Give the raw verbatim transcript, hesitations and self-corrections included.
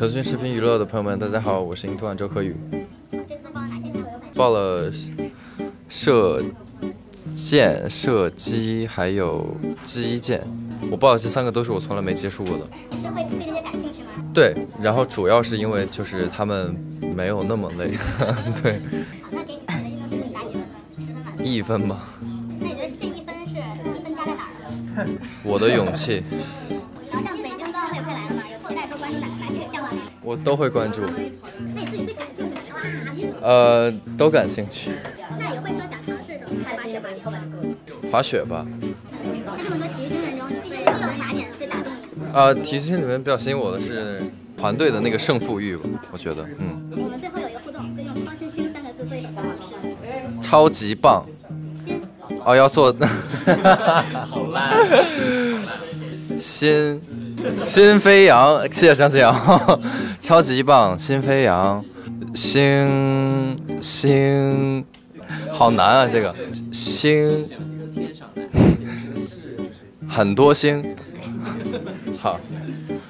腾讯视频娱乐的朋友们，大家好，我是银突案周可宇。 这次报了哪些项目？ 报了射箭、射击还有击剑。我报的这三个都是我从来没接触过的。 你是会对这些感兴趣吗？ 对，然后主要是因为就是他们没有那么累。对。 好，那给你自己的运动视频打几分呢？十分满分。 一分吧。 那你觉得这一分是一分加在哪儿呢？ 我的勇气。 然后像北京冬奥会快来了嘛，有期待说关注哪哪几个项目？ 我都会关注。 那你自己最感兴趣的哪个项目？ 呃，都感兴趣。 那也会说想尝试什么？滑雪、滑球、 滑雪吧。 在这么多体育精神中，你会觉得哪点最打动你？ 呃，体育精神里面比较吸引我的是团队的那个胜负欲吧，我觉得，嗯。 我们最后有一个互动，就用“创新新”三个字做一首小老诗。 超级棒。 新。 哦，要做。 好烂。 心心飞扬，谢谢张子阳。超级棒，心飞扬，星星，好难啊，这个星，很多星。好。